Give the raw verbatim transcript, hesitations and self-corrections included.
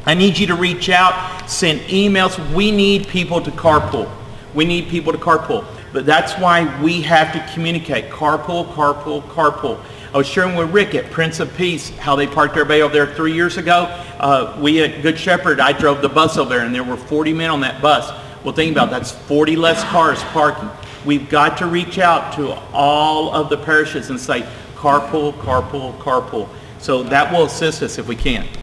I need you to reach out, send emails. We need people to carpool. We need people to carpool. But that's why we have to communicate. Carpool, carpool, carpool. I was sharing with Rick at Prince of Peace how they parked everybody over there three years ago. Uh, we at Good Shepherd, I drove the bus over there and there were forty men on that bus. Well, think about it, that's forty less cars parking. We've got to reach out to all of the parishes and say, carpool, carpool, carpool. So that will assist us if we can.